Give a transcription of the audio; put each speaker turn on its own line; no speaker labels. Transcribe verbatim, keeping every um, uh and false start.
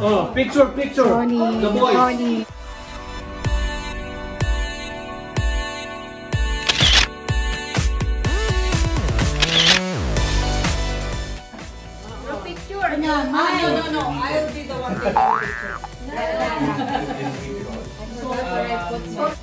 Oh, picture, picture.
Johnny.
The boys.
Johnny.
Picture. No, no, no, no. I'll be the one taking the picture. So,